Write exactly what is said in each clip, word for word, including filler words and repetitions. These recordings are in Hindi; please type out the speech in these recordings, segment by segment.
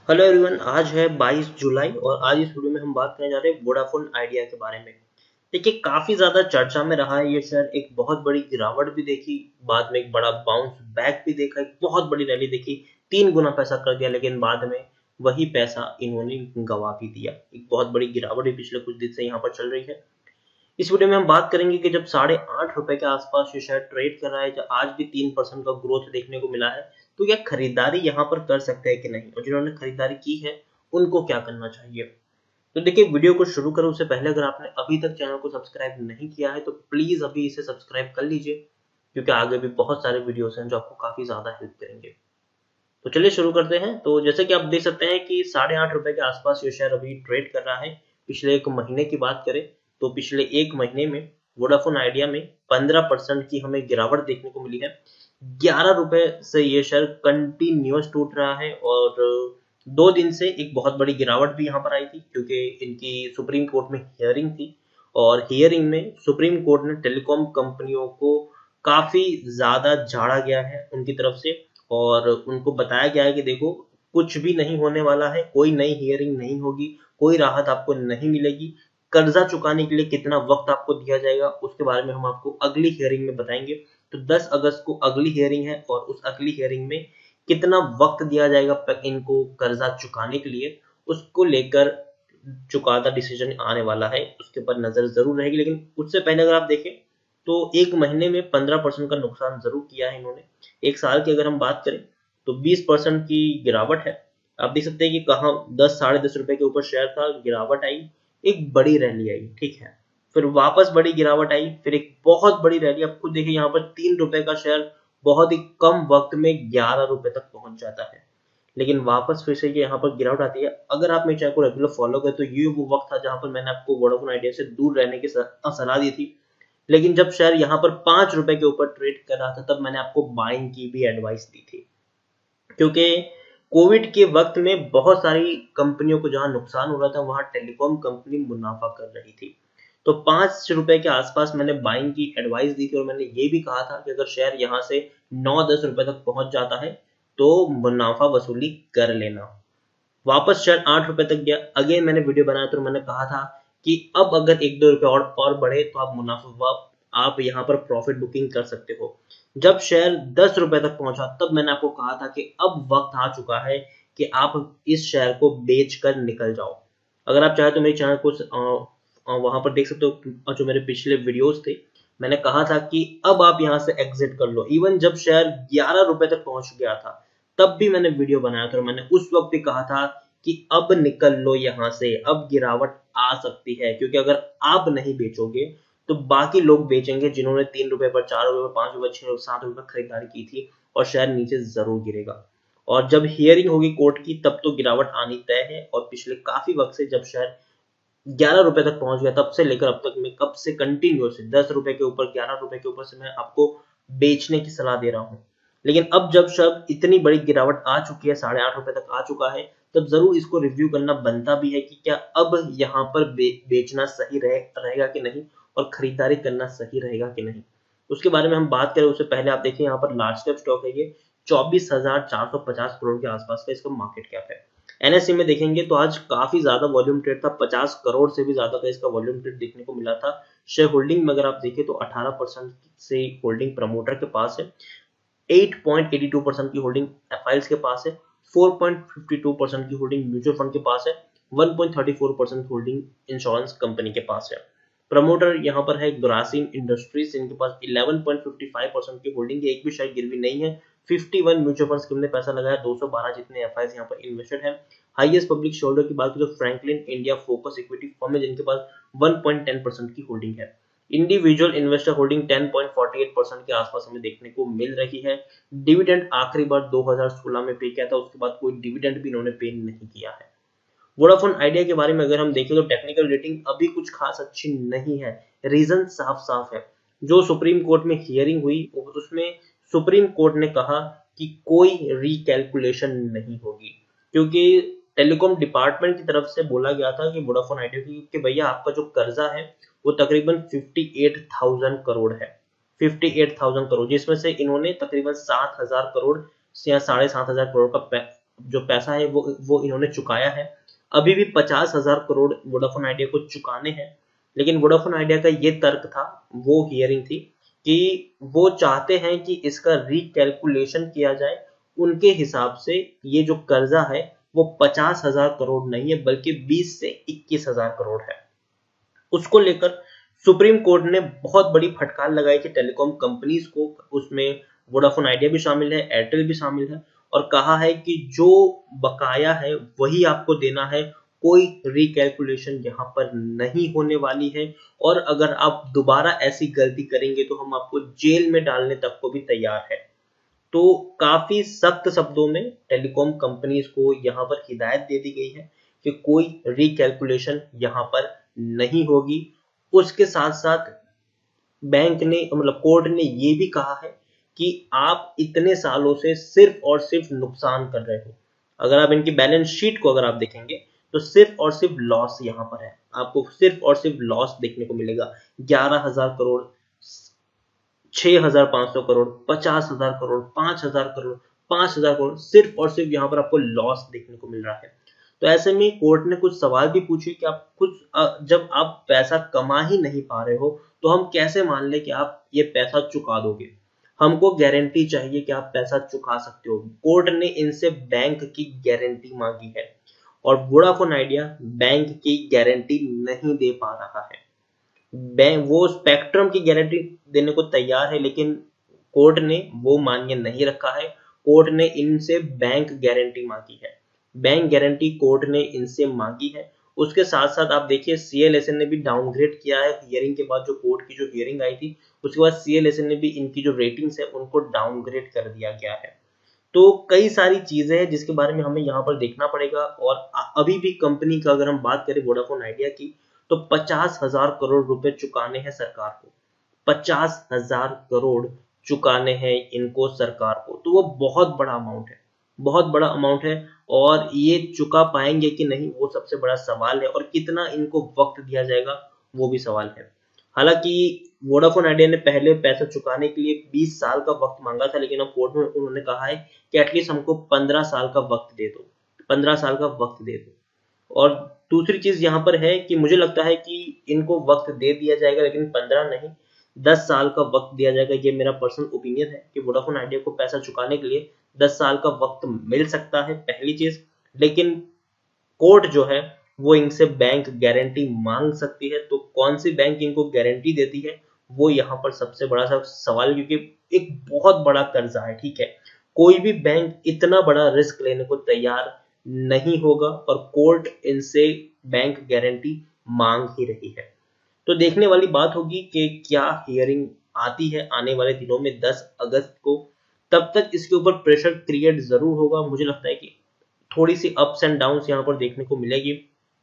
हेलो एवरीवन, आज है बाईस जुलाई और आज इस वीडियो में हम बात करने जा रहे हैं वोडाफोन आइडिया के बारे में। देखिए, काफी ज्यादा चर्चा में रहा है ये शेयर। एक बहुत बड़ी गिरावट भी देखी, बाद में एक बड़ा बाउंस बैक भी देखा, एक बहुत बड़ी रैली देखी, तीन गुना पैसा कर दिया, लेकिन बाद में वही पैसा इन्होंने गंवा भी दिया। एक बहुत बड़ी गिरावट भी पिछले कुछ दिन से यहाँ पर चल रही है। इस वीडियो में हम बात करेंगे कि जब साढ़े आठ रुपए के आसपास ये शेयर ट्रेड कर रहा है, जब आज भी तीन परसेंट का ग्रोथ देखने को मिला है, तो क्या खरीदारी यहाँ पर कर सकते हैं कि नहीं, और जिन्होंने खरीदारी की है उनको क्या करना चाहिए। तो देखिए, वीडियो को शुरू करो उससे पहले अगर आपने अभी तक चैनल को सब्सक्राइब नहीं किया है तो प्लीज अभी इसे सब्सक्राइब कर लीजिए, क्योंकि आगे भी बहुत सारे वीडियोस हैं जो आपको काफी ज्यादा हेल्प करेंगे। तो चलिए शुरू करते हैं। तो जैसे कि आप देख सकते हैं कि साढ़े आठ रुपए के आसपास ये शेयर अभी ट्रेड कर रहा है। पिछले एक महीने की बात करें तो पिछले एक महीने में वोडाफोन आइडिया में पंद्रह परसेंट की हमें गिरावट देखने को मिली है। ग्यारह रुपए से ये शेयर कंटिन्यूस टूट रहा है और दो दिन से एक बहुत बड़ी गिरावट भी यहाँ पर आई थी, क्योंकि इनकी सुप्रीम कोर्ट में हियरिंग थी और हियरिंग में सुप्रीम कोर्ट ने टेलीकॉम कंपनियों को काफी ज्यादा झाड़ा गया है उनकी तरफ से, और उनको बताया गया है कि देखो, कुछ भी नहीं होने वाला है, कोई नई हियरिंग नहीं होगी, कोई राहत आपको नहीं मिलेगी। कर्जा चुकाने के लिए कितना वक्त आपको दिया जाएगा उसके बारे में हम आपको अगली हियरिंग में बताएंगे। तो दस अगस्त को अगली हियरिंग है और उस अगली हियरिंग में कितना वक्त दिया जाएगा इनको कर्जा चुकाने के लिए, उसको लेकर चुकाता डिसीजन आने वाला है, उसके ऊपर नजर जरूर रहेगी। लेकिन उससे पहले अगर आप देखें तो एक महीने में पंद्रह परसेंट का नुकसान जरूर किया है इन्होंने। एक साल की अगर हम बात करें तो बीस परसेंट की गिरावट है। आप देख सकते हैं कि कहाँ दस साढ़े दस रुपए के ऊपर शेयर था, गिरावट आई, एक बड़ी रैली आई, ठीक है, फिर वापस बड़ी गिरावट आई, फिर एक बहुत बड़ी रैली। आप खुद देखिए, यहाँ पर तीन रुपए का शेयर बहुत ही कम वक्त में ग्यारह रुपए तक पहुंच जाता है, लेकिन वापस फिर से ये यहाँ पर गिरावट आती है। अगर आप मेरे चैनल को रेगुलर फॉलो करें तो ये वो वक्त था जहां पर मैंने आपको वोडाफोन आइडिया से दूर रहने की सलाह दी थी। लेकिन जब शेयर यहाँ पर पांच रुपए के ऊपर ट्रेड कर रहा था तब मैंने आपको बाइंग की भी एडवाइस दी थी, क्योंकि कोविड के वक्त में बहुत सारी कंपनियों को जहां नुकसान हो रहा था वहां टेलीकॉम कंपनी मुनाफा कर रही थी। तो पांच रुपए के आसपास मैंने बाइंग की एडवाइस दी थी और मैंने ये भी कहा था कि अगर शेयर यहां से नौ दस रुपए तक पहुंच जाता है तो मुनाफा वसूली कर लेना। वापस शेयर आठ रुपए तक गया, अगेन मैंने वीडियो बनाया तो मैंने कहा था कि अब अगर एक दो रुपए और, और बढ़े तो आप मुनाफा आप यहाँ पर प्रॉफिट बुकिंग कर सकते हो। जब शेयर दस रुपए तक पहुंचा तब मैंने आपको कहा था कि अब वक्त आ चुका है कि आप इस शेयर को बेच कर निकल जाओ। अगर आप चाहे तो मेरे चैनल को वहां पर देख सकते हो, जो मेरे पिछले वीडियोस थे, मैंने कहा था कि अब आप यहां से एग्जिट कर लो। इवन जब शेयर ग्यारह रुपए तक पहुंच गया था तब भी मैंने वीडियो बनाया था और मैंने उस वक्त भी कहा था कि अब निकल लो यहां से, अब गिरावट आ सकती है, क्योंकि अगर आप नहीं बेचोगे तो बाकी लोग बेचेंगे जिन्होंने तीन रुपए पर, चार रुपए पर, पांच रुपए, छह रुपए, सात रुपए खरीदारी की थी, और शेयर नीचे जरूर गिरेगा। और जब हियरिंग होगी कोर्ट की तब तो गिरावट आनी तय है। और पिछले काफी वक्त से जब शेयर ग्यारह रुपए तक पहुंच गया तब से लेकर अब तक मैं कब से कंटिन्यू से दस रुपए के ऊपर, ग्यारह रुपए के ऊपर से मैं आपको बेचने की सलाह दे रहा हूं। लेकिन अब जब शब्द इतनी बड़ी गिरावट आ चुकी है, साढ़े आठ रुपए तक आ चुका है, तब जरूर इसको रिव्यू करना बनता भी है कि क्या अब यहाँ पर बे, बेचना सही रहे, रहेगा कि नहीं, और खरीदारी करना सही रहेगा कि नहीं। उसके बारे में हम बात करें उससे पहले आप देखिए, यहाँ पर लार्ज कैप स्टॉक है, ये चौबीस हजार चार सौ पचास करोड़ के आसपास का इसका मार्केट कैप है। एनएससी में देखेंगे तो आज काफी ज्यादा वॉल्यूम ट्रेड था, पचास करोड़ से भी ज्यादा का इसका वॉल्यूम ट्रेड देखने को मिला था। शेयर होल्डिंग में अगर आप देखें तो अठारह परसेंट से होल्डिंग प्रमोटर के पास है, आठ पॉइंट आठ दो परसेंट की होल्डिंग एफआईएल्स के पास है, चार पॉइंट पाँच दो परसेंट की होल्डिंग म्यूचुअल फंड के पास है, एक पॉइंट तीन चार परसेंट होल्डिंग इंश्योरेंस कंपनी के पास है। प्रमोटर यहाँ पर है ग्रासिम इंडस्ट्रीज, इनके पास ग्यारह पॉइंट पाँच परसेंट की होल्डिंग है, एक भी शेयर गिरवी नहीं है। इक्यावन म्यूचुअल फंड्स ने पैसा लगाया, दो सौ बारह जितने एफआईएस यहाँ पर इन्वेस्टेड है। हाईएस्ट पब्लिक शेयरहोल्डर की बात करें तो Franklin India focus equity firm है, जिनके पास एक पॉइंट एक परसेंट की होल्डिंग है। इंडिविजुअल इन्वेस्टर होल्डिंग दस पॉइंट चार आठ परसेंट के आसपास हमें देखने को मिल रही है। डिविडेंड आखिरी बार दो हज़ार सोलह में पे किया था, उसके बाद कोई डिविडेंड भी इन्होंने पे नहीं किया है। वोडाफोन आइडिया के बारे में अगर हम देखें तो टेक्निकल रेटिंग अभी कुछ खास अच्छी नहीं है। रीजन साफ साफ है, जो सुप्रीम कोर्ट में हियरिंग हुई उसमें सुप्रीम कोर्ट ने कहा कि कोई रिकैलकुलेशन नहीं होगी, क्योंकि टेलीकॉम डिपार्टमेंट की तरफ से बोला गया था कि वोडाफोन आइडिया की कि भैया आपका जो कर्जा है वो तकरीबन अट्ठावन हज़ार करोड़ है, अट्ठावन हज़ार करोड़, जिसमें से इन्होंने तकरीबन सात हज़ार करोड़ या साढ़े सात हजार करोड़ का जो पैसा है वो वो इन्होंने चुकाया है। अभी भी पचास हजार करोड़ वोडाफोन आइडिया को चुकाने हैं, लेकिन वोडाफोन आइडिया का ये तर्क था, वो हियरिंग थी कि वो चाहते हैं कि इसका रिकैलकुलेशन किया जाए, उनके हिसाब से ये जो कर्जा है वो पचास हजार करोड़ नहीं है बल्कि बीस से इक्कीस हजार करोड़ है। उसको लेकर सुप्रीम कोर्ट ने बहुत बड़ी फटकार लगाई थी टेलीकॉम कंपनीज को, उसमें वोडाफोन आइडिया भी शामिल है, एयरटेल भी शामिल है, और कहा है कि जो बकाया है वही आपको देना है, कोई रिकैलकुलेशन यहाँ पर नहीं होने वाली है, और अगर आप दोबारा ऐसी गलती करेंगे तो हम आपको जेल में डालने तक को भी तैयार है। तो काफी सख्त शब्दों में टेलीकॉम कंपनीज को यहाँ पर हिदायत दे दी गई है कि कोई रिकैलकुलेशन यहाँ पर नहीं होगी। उसके साथ साथ बैंक ने मतलब कोर्ट ने ये भी कहा है कि आप इतने सालों से सिर्फ और सिर्फ नुकसान कर रहे हो। अगर आप इनकी बैलेंस शीट को अगर आप देखेंगे तो सिर्फ और सिर्फ लॉस यहाँ पर है, आपको सिर्फ और सिर्फ लॉस देखने को मिलेगा। ग्यारह हजार करोड़, छह हजार पांच सौ करोड़, पचास हजार करोड़, पांच हजार करोड़, पांच हजार करोड़, सिर्फ और सिर्फ यहाँ पर आपको लॉस देखने को मिल रहा है। तो ऐसे में कोर्ट ने कुछ सवाल भी पूछे कि आप कुछ जब आप पैसा कमा ही नहीं पा रहे हो तो हम कैसे मान ले कि आप ये पैसा चुका दोगे, हमको गारंटी चाहिए कि आप पैसा चुका सकते हो। कोर्ट ने इनसे बैंक की गारंटी मांगी है और वोडाफोन आइडिया बैंक की गारंटी नहीं दे पा रहा है। बैंक वो स्पेक्ट्रम की गारंटी देने को तैयार है, लेकिन कोर्ट ने वो मान्य नहीं रखा है। कोर्ट ने इनसे बैंक गारंटी मांगी है, बैंक गारंटी कोर्ट ने इनसे मांगी है। उसके साथ साथ आप देखिए सीएलएसए ने भी डाउनग्रेड किया है हियरिंग के बाद, जो कोर्ट की जो हियरिंग आई थी उसके बाद सीएलएसए ने भी इनकी जो रेटिंग्स है उनको डाउनग्रेड कर दिया गया है। तो कई सारी चीजें हैं जिसके बारे में हमें यहाँ पर देखना पड़ेगा। और अभी भी कंपनी का अगर हम बात करें वोडाफोन आइडिया की, तो पचास हजार करोड़ रुपए चुकाने हैं सरकार को, पचास हजार करोड़ चुकाने हैं इनको सरकार को। तो वो बहुत बड़ा अमाउंट है, बहुत बड़ा अमाउंट है, और ये चुका पाएंगे कि नहीं वो सबसे बड़ा सवाल है, और कितना इनको वक्त दिया जाएगा वो भी सवाल है। हालांकि वोडाफोन आइडिया ने पहले पैसा चुकाने के लिए बीस साल का वक्त मांगा था, लेकिन अब कोर्ट में उन्होंने कहा है कि एटलीस्ट हमको पंद्रह साल का वक्त दे दो, पंद्रह साल का वक्त दे दो। और दूसरी चीज यहाँ पर है कि मुझे लगता है कि इनको वक्त दे दिया जाएगा, लेकिन पंद्रह नहीं दस साल का वक्त दिया जाएगा। ये मेरा पर्सनल ओपिनियन है कि वोडाफोन आइडिया को पैसा चुकाने के लिए दस साल का वक्त मिल सकता है, पहली चीज। लेकिन कोर्ट जो है वो इनसे बैंक गारंटी मांग सकती है, तो कौन सी बैंक इनको गारंटी देती है वो यहाँ पर सबसे बड़ा सा सवाल, क्योंकि एक बहुत बड़ा कर्जा है, ठीक है। कोई भी बैंक इतना बड़ा रिस्क लेने को तैयार नहीं होगा, और कोर्ट इनसे बैंक गारंटी मांग ही रही है। तो देखने वाली बात होगी कि क्या हियरिंग आती है आने वाले दिनों में दस अगस्त को। तब तक इसके ऊपर प्रेशर क्रिएट जरूर होगा। मुझे लगता है कि थोड़ी सी अप्स एंड डाउन्स यहाँ पर देखने को मिलेगी।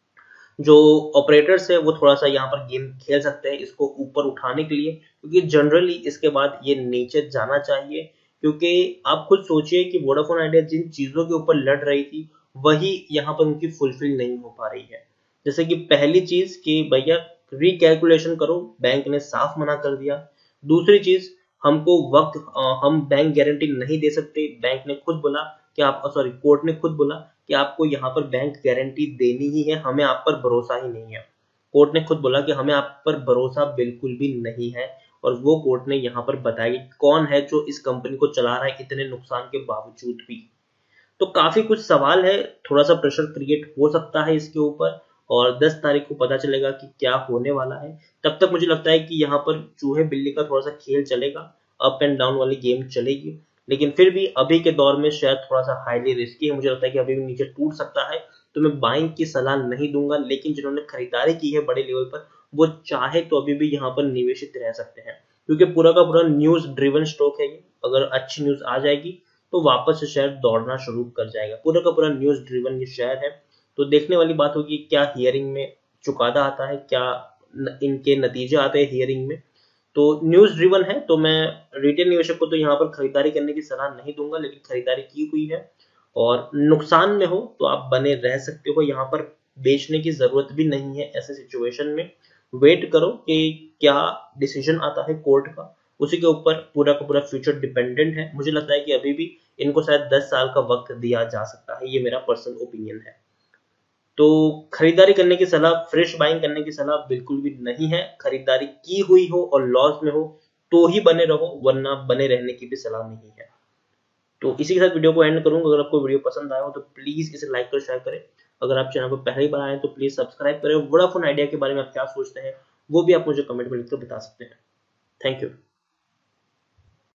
जो ऑपरेटर्स है वो थोड़ा सा यहाँ पर गेम खेल सकते हैं इसको ऊपर उठाने के लिए, क्योंकि जनरली इसके बाद ये नीचे जाना चाहिए। क्योंकि आप खुद सोचिए कि वोडाफोन आइडिया जिन चीजों के ऊपर लड़ रही थी वही यहाँ पर उनकी फुलफिल नहीं हो पा रही है। जैसे कि पहली चीज कि भैया रिकैलकुलेशन करो, बैंक ने साफ मना कर दिया। दूसरी चीज, हमको वक्त हम बैंक गारंटी नहीं दे सकते, बैंक ने खुद बोला कि आप सॉरी कोर्ट ने खुद बोला कि आपको यहाँ पर बैंक गारंटी देनी ही है, हमें आप पर भरोसा ही नहीं है। कोर्ट ने खुद बोला कि हमें आप पर भरोसा बिल्कुल भी नहीं है, और वो कोर्ट ने यहाँ पर बताया कि कौन है जो इस कंपनी को चला रहा है इतने नुकसान के बावजूद भी। तो काफी कुछ सवाल है, थोड़ा सा प्रेशर क्रिएट हो सकता है इसके ऊपर, और दस तारीख को पता चलेगा कि क्या होने वाला है। तब तक मुझे लगता है कि यहाँ पर चूहे बिल्ली का थोड़ा सा खेल चलेगा, अप एंड डाउन वाली गेम चलेगी। लेकिन फिर भी अभी के दौर में शायद थोड़ा सा हाईली रिस्की है, मुझे लगता है कि अभी भी नीचे टूट सकता है। तो मैं बाइंग की सलाह नहीं दूंगा, लेकिन जिन्होंने खरीदारी की है बड़े लेवल पर वो चाहे तो अभी भी यहाँ पर निवेशित रह सकते हैं, क्योंकि पूरा का पूरा न्यूज ड्रिवन स्टॉक है। अगर अच्छी न्यूज आ जाएगी तो वापस से शेयर दौड़ना शुरू कर जाएगा। पूरा का पूरा न्यूज ड्रिवन ये शेयर है। तो देखने वाली बात होगी क्या हियरिंग में चुकादा आता है, क्या इनके नतीजे आते हैं हियरिंग में। तो न्यूज ड्रिवन है, तो मैं रिटेल निवेशक को तो यहाँ पर खरीदारी करने की सलाह नहीं दूंगा, लेकिन खरीदारी की हुई है और नुकसान में हो तो आप बने रह सकते हो। यहाँ पर बेचने की जरूरत भी नहीं है। ऐसे सिचुएशन में वेट करो कि क्या डिसीजन आता है कोर्ट का, उसी के ऊपर पूरा का पूरा फ्यूचर डिपेंडेंट है। मुझे लगता है कि अभी भी इनको शायद दस साल का वक्त दिया जा सकता है, ये मेरा पर्सनल ओपिनियन है। तो खरीदारी करने की सलाह, फ्रेश बाइंग करने की सलाह बिल्कुल भी नहीं है। खरीदारी की हुई हो और लॉस में हो तो ही बने रहो, वरना बने रहने की भी सलाह नहीं है। तो इसी के साथ वीडियो को एंड करूंगा। अगर आपको वीडियो पसंद आया हो तो प्लीज इसे लाइक कर शेयर करें। अगर आप चैनल पर पहली बार आए तो प्लीज सब्सक्राइब करें। वोडाफोन आइडिया के बारे में आप क्या सोचते हैं वो भी आप मुझे कमेंट में लिखकर बता सकते हैं। Thank you.